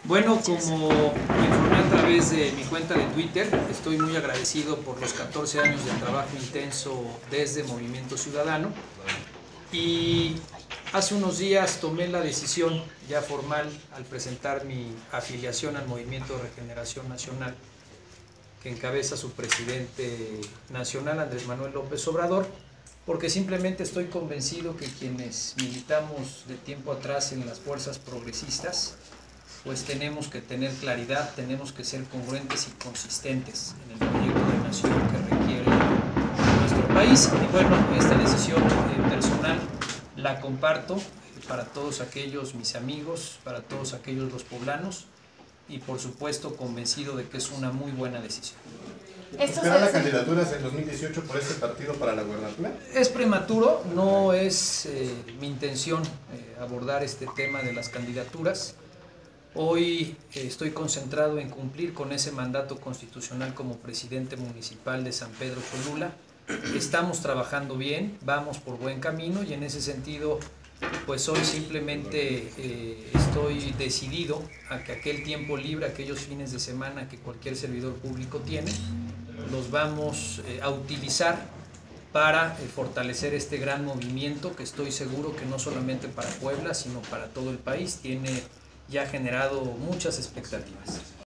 Bueno, como informé a través de mi cuenta de Twitter, estoy muy agradecido por los 14 años de trabajo intenso desde Movimiento Ciudadano y hace unos días tomé la decisión ya formal al presentar mi afiliación al Movimiento de Regeneración Nacional que encabeza su presidente nacional, Andrés Manuel López Obrador, porque simplemente estoy convencido que quienes militamos de tiempo atrás en las fuerzas progresistas, pues tenemos que tener claridad, tenemos que ser congruentes y consistentes en el proyecto de nación que requiere nuestro país. Y bueno, esta decisión personal la comparto para todos aquellos mis amigos, para todos aquellos los poblanos y por supuesto convencido de que es una muy buena decisión. ¿Esperar las candidaturas en 2018 por este partido para la gubernatura? Es prematuro, no es mi intención abordar este tema de las candidaturas. Hoy estoy concentrado en cumplir con ese mandato constitucional como presidente municipal de San Pedro Cholula. Estamos trabajando bien, vamos por buen camino y en ese sentido, pues hoy simplemente estoy decidido a que aquel tiempo libre, aquellos fines de semana que cualquier servidor público tiene, los vamos a utilizar para fortalecer este gran movimiento que estoy seguro que no solamente para Puebla, sino para todo el país, tiene ya generado muchas expectativas.